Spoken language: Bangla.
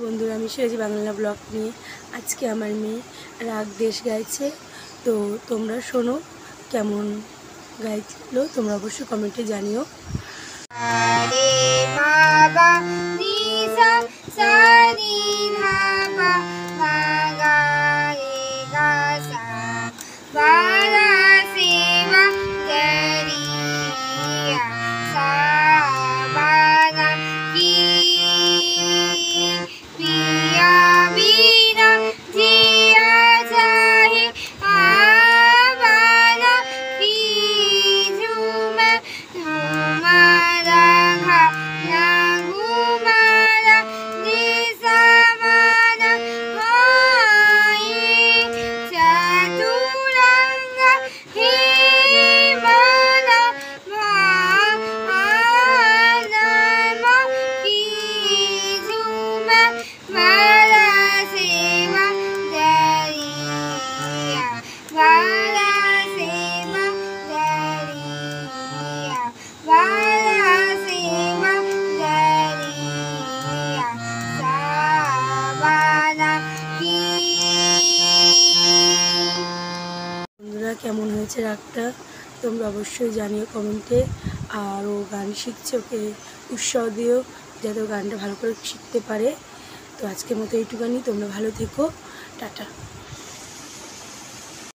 বন্ধুরা, আমি সেরেছি বাংলা ব্লগ নিয়ে। আজকে আমার মেয়ে রাগ দেশ গাইছে, তো তোমরা শোনো কেমন গাইছিল, তোমরা অবশ্যই কমেন্টে জানিও। কেমন হয়েছে রাগটা তোমরা অবশ্যই জানিও কমেন্টে। আর ও গান শিখছে, ওকে উৎসাহ দিও যাতে ও গানটা ভালো করে শিখতে পারে। তো আজকের মতো এইটুখানি, তোমরা ভালো থেকো, টাটা।